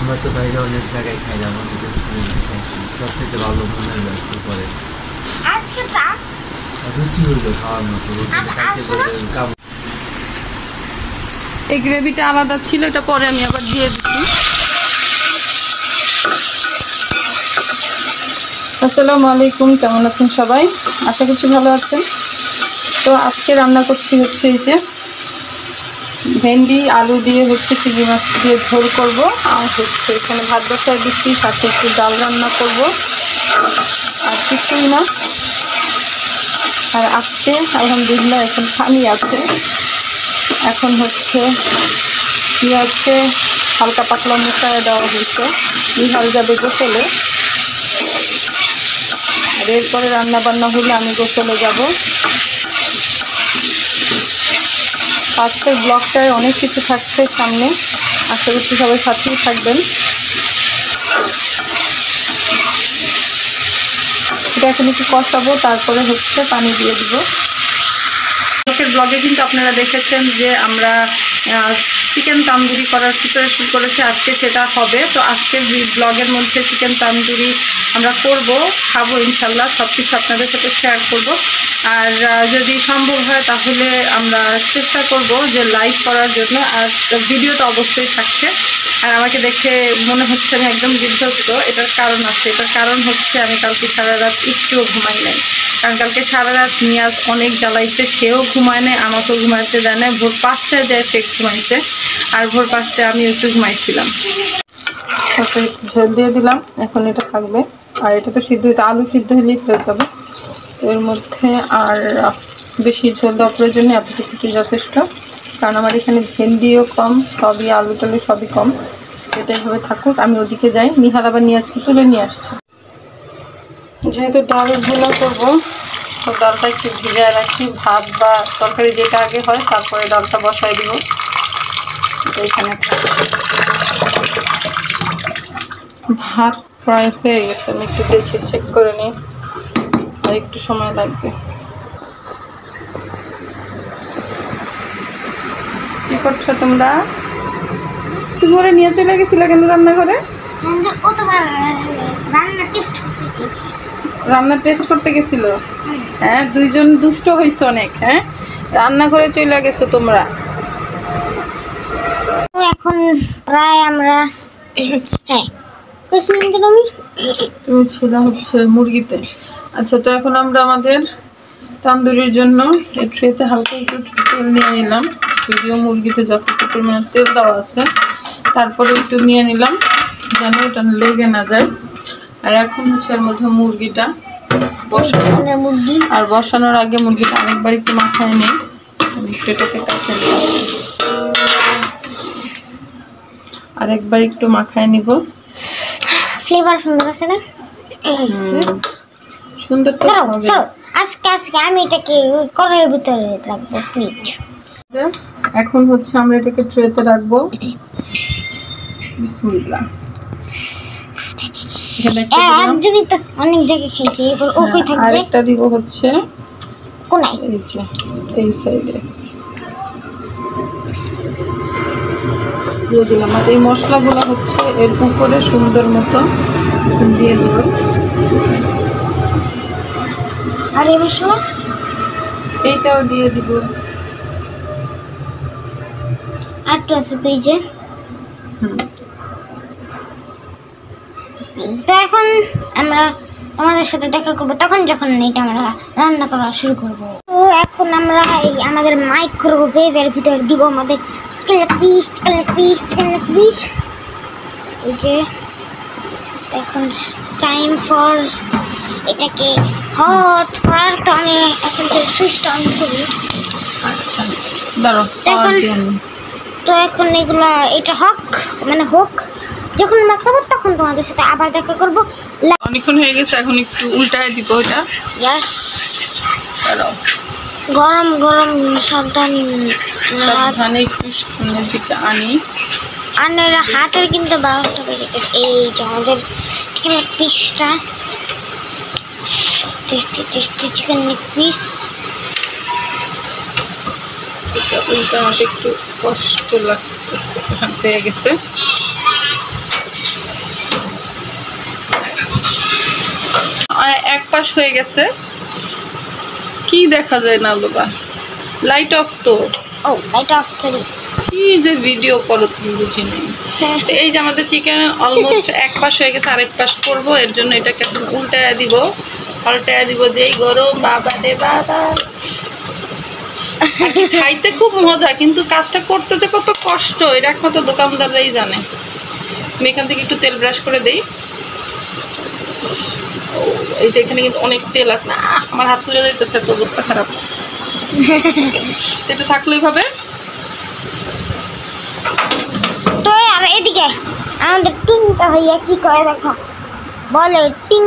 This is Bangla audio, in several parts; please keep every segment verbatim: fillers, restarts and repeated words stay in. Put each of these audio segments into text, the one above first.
আমরা তো বাইরে অনেক জায়গায় খাইলাম, অনেক রেস্টুরেন্টে খাইছি, সব থেকে ভালো মনে হয়েছে পরে আজকে তা রুচি হইলো খাওয়ার মতো। এই গ্রেভিটা আলাদা ছিল, এটা পরে আমি আবার দিয়ে দিচ্ছি। আসসালামু আলাইকুম, কেমন আছেন সবাই? আশা করছি ভালো আছেন। তো আজকে রান্না করছি হচ্ছে এই যে ভেন্ডি আলু দিয়ে হচ্ছে চিংড়ি মাছ দিয়ে ঝোল করব, আর হচ্ছে এখানে ভাত বসায় দিচ্ছি, সাথে একটু ডাল রান্না করব আর কিছুই না। আর আজকে আলহামদুলিল্লাহ এখন পানি আছে, এখন হচ্ছে পেঁয়াজকে হালকা পাতলা মশলা দেওয়া হয়েছে, বিহাল যাবে গোসলে। আর এরপরে রান্না বান্না হলে আমি গোসলে যাব। আজকের ব্লগটায় অনেক কিছু থাকছে সামনে, আশা করছি সবাই সাথেই থাকবেন। এটা এখন একটু কষাবো, তারপরে হচ্ছে পানি দিয়ে দিব। আজকের ব্লগে কিন্তু আপনারা দেখেছেন যে আমরা চিকেন তান্দুরি করার প্রিপারেশন করেছি, আজকে সেটা হবে। তো আজকের ব্লগের মধ্যে চিকেন তান্দুরি আমরা করব, খাবো ইনশাল্লাহ, সব কিছু আপনাদের সাথে শেয়ার করব। আর যদি সম্ভব হয় তাহলে আমরা চেষ্টা করব যে লাইভ করার জন্য, আর ভিডিও তো অবশ্যই থাকছে। আর আমাকে দেখে মনে হচ্ছে আমি একদম বিধ্বস্ত, এটার কারণ আছে। এটার কারণ হচ্ছে আমি কালকে সারা রাত একটুও ঘুমাই নাই, কারণ কালকে সারা রাত নিয়াজ অনেক জ্বালাইছে, সেও ঘুমায় নাই, আমাকেও ঘুমাইতে দেয় না। ভোর পাঁচটায় যায় সে ঘুমাইছে, আর ভোর পাঁচটায় আমি একটু ঘুমাইছিলাম। তারপরে ঝোল দিয়ে দিলাম, এখন এটা থাকবে। আর এটা তো সিদ্ধ হইতে আলু সিদ্ধ হলেই ফেলে যাবে, এর মধ্যে আর বেশি ঝোল দেওয়ার প্রয়োজন নেই, এতটুকু যথেষ্ট। কারণ আমার এখানে ভেন্ডিও কম, সবই আলু টালু সবই কম। এটা এইভাবে থাকুক, আমি ওদিকে যাই। নিহাল আবার নিয়ে আজকে তুলে নিয়ে আসছে। যেহেতু ডাল ভুনা করবো, তো ডালটা একটু ভিজায় রাখি। ভাত বা তরকারি যেটা আগে হয়, তারপরে ডালটা বসাই দিব। এখানে ভাত প্রায় হয়ে গেছে, আমি একটু দেখে চেক করে নিই, আর একটু সময় লাগবে। কি করছো তোমরা? তুমি ওরা নিয়ে চলে গেছিলে কেন রান্নাঘরে? রান্না টেস্ট করতে গেছিল? হ্যাঁ, দুইজন দুষ্ট হয়েছে অনেক। হ্যাঁ, রান্নাঘরে চলে গেছো তোমরা। এখন প্রায় আমরা হ্যাঁ তুমি ছিল হচ্ছে মুরগিতে। আচ্ছা, তো এখন আমরা আমাদের তান্দুরির জন্য এই ট্রেতে হালকা একটু তেল নিয়ে নিলাম, যদিও মুরগিতে যতটুকু পরিমাণে তেল দেওয়া আছে, তারপরে একটু নিয়ে নিলাম যেন এটা লেগে না যায়। আর এখন হচ্ছে এর মধ্যে মুরগিটা বসাবো, আর বসানোর আগে মুরগিটা অনেকবার একটু মাখায় নিই। আমি একটু এটাকে কাছে নিয়ে আসি, আরেকবার একটু মাখায় নিব। ফ্লেভার সুন্দর আছে না? সুন্দর তো হবে। আজকে আজকে আমি এটাকে কড়াইয়ের ভিতরে রাখবো প্লিজ। এখন হচ্ছে আমরা এটাকে ট্রেতে রাখবো। বিসমিল্লাহ। একজনই তো অনেক জায়গায় খাইছি, এরপর ও কই থাকবে? আরেকটা দিব হচ্ছে কোনায়, এই যে এই সাইডে দিয়ে দিলাম। আর এই মশলাগুলো হচ্ছে এর উপরে সুন্দর মতো দিয়ে দিব। আর এই মশলা এইটাও দিয়ে দিব। আর তো আছে তো এই যে। হুম, তো এখন আমরা আমাদের সাথে দেখা করবো তখন, যখন এটা আমরা রান্না করা শুরু করবো। তো এখন আমরা এই আমাদের মাইক্রোওয়েভের ভিতরে দিব আমাদের chicken leg piece, chicken leg piece, chicken leg piece. এই যে এখন টাইম ফর এটাকে হট করার। তো আমি এখন যে সুইচটা অন করি। আচ্ছা দাঁড়াও, এখন তো এখন এগুলা এটা হক মানে হোক, যখন মাখাবো তখন তোমাদের সাথে আবার দেখা করবো। অনেকক্ষণ হয়ে গেছে, এখন একটু উল্টায় দিব এটা। ইয়াস, গরম গরম, সাবধান সাবধানে একটু সামনের দিকে আনি। আর না হাতের কিন্তু বারোটা বেজে যায়। এই যে আমাদের চিকেন লেগ পিসটা, tasty tasty chicken leg piece. এটা উল্টা আমাকে একটু কষ্ট লাগতেছে, পেয়ে গেছে। পাশ হয়ে গেছে। কি দেখা যায় না বাবা, লাইট অফ তো। ও লাইট অফ, সরি। কি যে ভিডিও করো তুমি বুঝি নেই। এই যে আমাদের চিকেন অলমোস্ট এক পাশ হয়ে গেছে, আরেক পাশ করবো, এর জন্য এটাকে উল্টায় দিব, পাল্টায় দিব। যেই গরম বাবা রে বাবা, খাইতে খুব মজা, কিন্তু কাজটা করতে যে কত কষ্ট এটা একমাত্র দোকানদাররাই জানে। আমি এখান থেকে একটু তেল ব্রাশ করে দিই। এই যে এখানে কিন্তু অনেক তেল আছে না, আমার হাত তুলে যাইতেছে, তো অবস্থা খারাপ। এটা থাকলো এইভাবে। তো আর এদিকে আমাদের টিংটা ভাইয়া কি করে দেখো, বলে টিং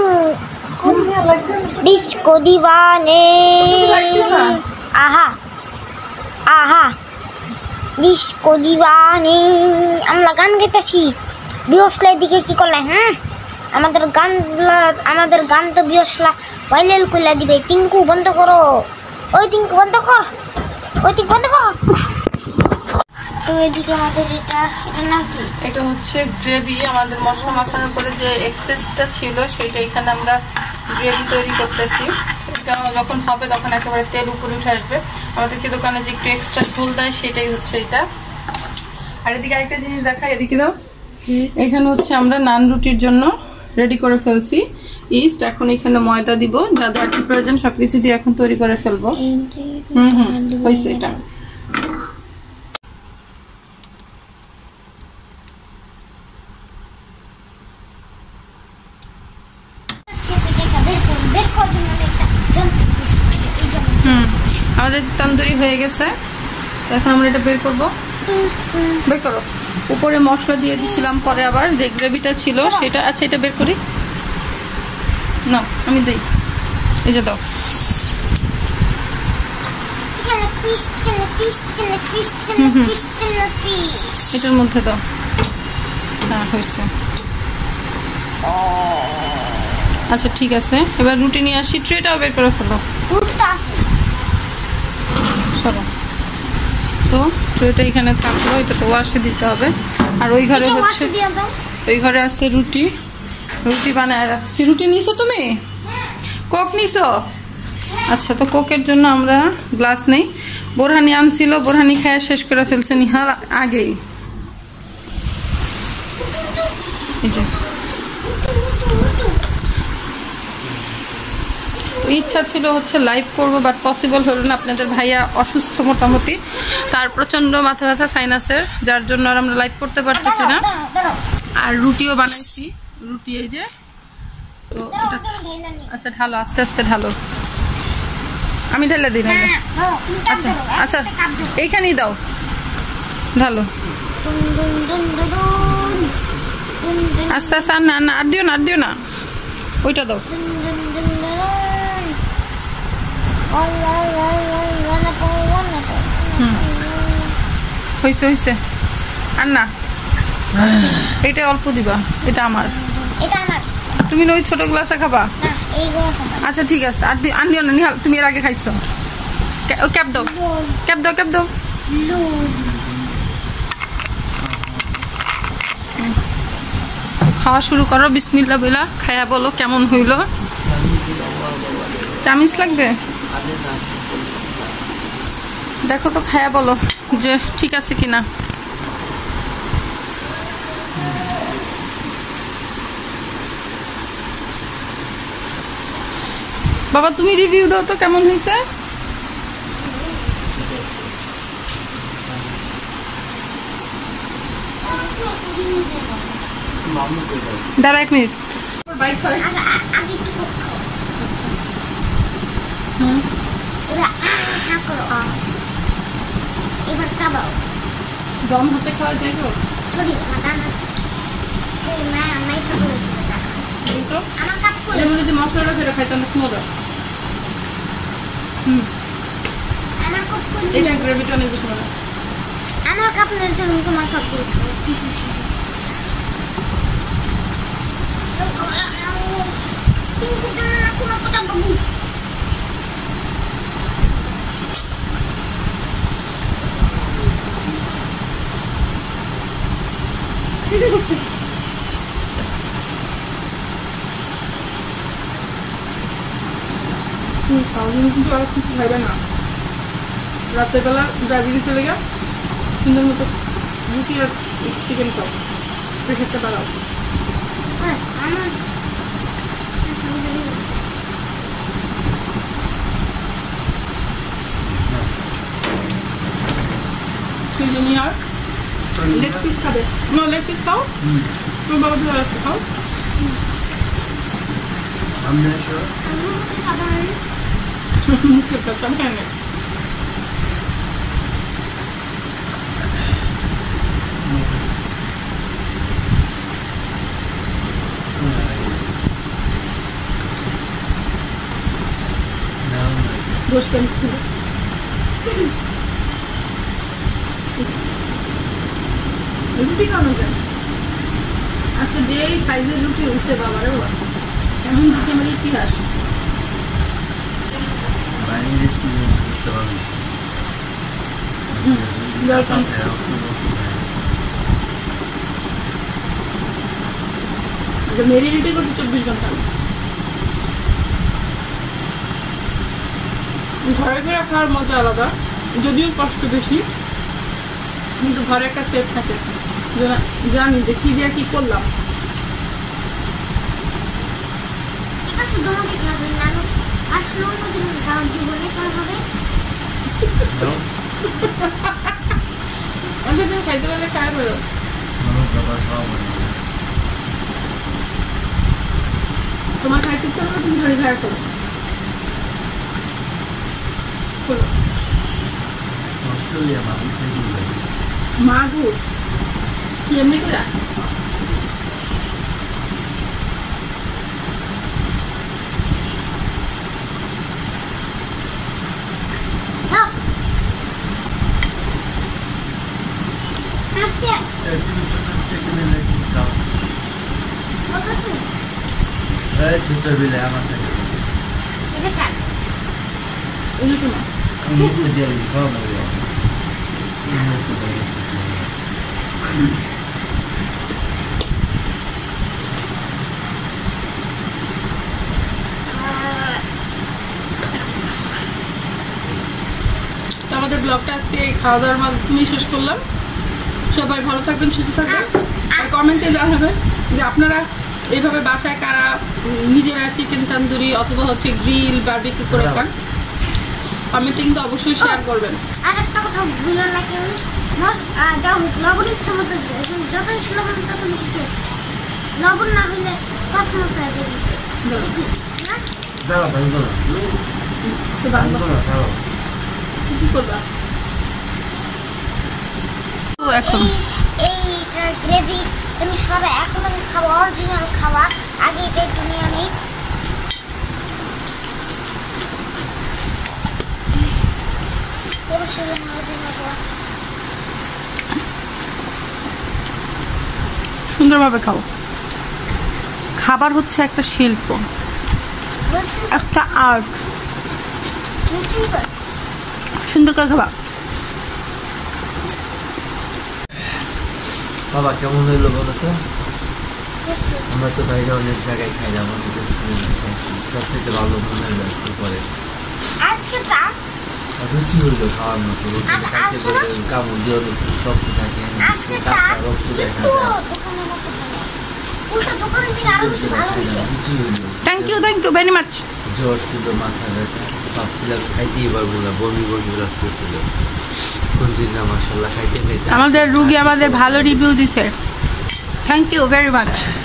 ডিস্কো দিবানে, আহা আহা ডিস্কো দিবানে। আমরা গান গাইতেছি, বিয়সলার দিকে কি করলে? হ্যাঁ, আমাদের গান আমাদের গান তো বিয়সলা ভাইরাল করে দিবে। টিঙ্কু বন্ধ করো, ওই টিঙ্কু বন্ধ কর, ওই টিঙ্কু বন্ধ কর। তো এদিকে আমাদের এটা এটা নাকি এটা হচ্ছে গ্রেভি। আমাদের মশলা মাখানোর পরে যে এক্সেসটা ছিল সেটা এখানে আমরা গ্রেভি তৈরি করতেছি। এটা যখন হবে তখন একেবারে তেল উপরে উঠে আসবে। আমাদেরকে দোকানে যে একটু এক্সট্রা ঝোল দেয় সেটাই হচ্ছে এটা। আর এদিকে আরেকটা জিনিস দেখাই, এদিকে দাও। এখানে হচ্ছে আমরা নান রুটির জন্য রেডি করে ফেলছি ইস্ট। এখন এখানে ময়দা দিব, যা যা কি প্রয়োজন সবকিছু দিয়ে এখন তৈরি করে ফেলবো। হুম হুম হয়েছে এটা। হুম আমাদের তন্দুরি হয়ে গেছে, এখন আমরা এটা বের করবো। বের করো। উপরে মশলা দিয়ে দিছিলাম, পরে আবার যে গ্রেভিটা ছিল সেটা। আচ্ছা এটা বের করি না, আমি দিই। এই যে দাও, এটার মধ্যে দাও। হ্যাঁ হয়েছে। আচ্ছা ঠিক আছে, এবার রুটি নিয়ে আসি। ট্রেটাও বের করে ফেলো। চলো, তো ট্রেটা এখানে থাকলো, এটা তো ওয়াশে দিতে হবে। আর ওই ঘরে হচ্ছে, ওই ঘরে আছে রুটি, রুটি বানায় রাখছি। রুটি নিছো তুমি? কোক নিছো? আচ্ছা, তো কোকের জন্য আমরা গ্লাস নেই। বোরহানি আনছিল, বোরহানি খায় শেষ করে ফেলছে নিহার আগেই। এই যে ইচ্ছা ছিল হচ্ছে লাইভ করবো, বাট পসিবল হলো না। আপনাদের ভাইয়া অসুস্থ মোটামুটি, তার প্রচন্ড মাথা ব্যথা সাইনাসের, যার জন্য আর আমরা লাইভ করতে পারতেছি না। আর রুটিও বানাইছি, রুটি এই যে। তো এটা আচ্ছা ঢালো, আস্তে আস্তে ঢালো। আমি ঢেলে দিই না। আচ্ছা আচ্ছা এইখানেই দাও, ঢালো আস্তে আস্তে। আর না না আর দিও না, আর দিও না, ওইটা দাও। হয়েছে হয়েছে, আর না, এটা অল্প দিবা, এটা আমার। তুমি ওই ছোট গ্লাসে খাবা? আচ্ছা ঠিক আছে, আর আর নিও না নিহাল, তুমি এর আগে খাইছো। ক্যাপ দাও, ক্যাপ দাও, ক্যাপ দাও। খাওয়া শুরু করো, বিসমিল্লাহ বইলা খায়া বলো কেমন হইল। চামিচ লাগবে? দেখো তো খায়া বলো যে ঠিক আছে কিনা। বাবা তুমি রিভিউ দাও তো কেমন হয়েছে। দাঁড়া এক মিনিট, বাইক হয়। দম হাতে খাওয়া যায় তো? এর মধ্যে যে মশলাটা ফেলে খাইতে অনেক মজা। হুম এটা গ্রেভিটা অনেক বেশি ভালো। আমার কাপড়ের জন্য তোমার কাপড় তুমি খাও কিন্তু আর কিছু খাইবে না। রাতের বেলা ডায়াবেটিস চলে গেল সুন্দর মতো রুটি আর চিকেন খাও, প্রেশারটা বাড়াও। হ্যাঁ আমার সেই জন্য আর লেগ পিস খাবে না, লেগ পিস খাও। তোমার বাবা ধরে আসছে, খাও। সামনে এসো। মুখে পেতাম কেন বসতাম রুটি খাওয়ানো কেন? আজকে যে সাইজের রুটি হয়েছে বাবারে বাবা, এমন রুটি আমার ইতিহাস। বাইরের রেস্টুরেন্ট বুঝতে পারছি। মেরি রুটি করছে চব্বিশ ঘন্টা। ঘরে ঘরে খাওয়ার মজা আলাদা, যদিও কষ্ট বেশি, কিন্তু ঘরে একটা সেফ থাকে, জানি যে কি দিয়ে কি করলাম। আসলে অন্যদিন জীবনে কেমন হবে? তুমি খাইতে পারলে খাই বলো। তোমার খাইতে ইচ্ছা হলো তুমি ঘরে খাই করো। অস্ট্রেলিয়া মাগুর থেকে মাগুর কি এমনি করে? ছোট বিলে আমার কাছে দিয়ে খাওয়া হবে। আমাদের ব্লগটা আজকে খাওয়া দাওয়ার মাধ্যমে শেষ করলাম। সবাই ভালো থাকবেন, সুস্থ থাকবেন, আর কমেন্টে জানাবেন যে আপনারা এইভাবে বাসায় কারা নিজেরা চিকেন তান্দুরি অথবা হচ্ছে গ্রিল বারবিকিউ করে খান। কমেন্টে কিন্তু অবশ্যই শেয়ার করবেন। আর একটা কথা ভুলো না কেউ, যা হোক লবণ ইচ্ছা মতো যত বেশি লবণ তত বেশি টেস্ট। লবণ না হইলে পাঁচ মাস হয়ে যাবে। কি করবা এখন? এইটা গ্রেভি আমি সবাই এখন আমি খাবো, অরিজিনাল খাওয়া। আগে এটা একটু নিয়ে নেই। সুন্দরভাবে খাও। খাবার হচ্ছে একটা শিল্প, একটা আর্ট। সুন্দর করে খাবা। বাবা কেমন হইলো বলো তো? আমরা তো বাইরে অনেক জায়গায় খাইলাম, অনেক রেস্টুরেন্টে খাইছি, সব থেকে ভালো মনে হলো আজকে পরে। আজকেটা রুচি হইলো খাওয়ার মতো। রুটি খাইতে বলতে কামড় দিয়ে অনেক শক্ত থাকে, কাঁচা রক্ত দেখা যায়। রুচি হইলো। Thank you thank you very much. জ্বর ছিল, মাথা ব্যথা, ভাবছিলাম খাইতেই পারবো না, বমি বমি লাগতেছিল। আলহামদুলিল্লাহ মাশাআল্লাহ খাইতে খাইতে আমাদের রুগী আমাদের ভালো রিভিউ দিছে। Thank you very much.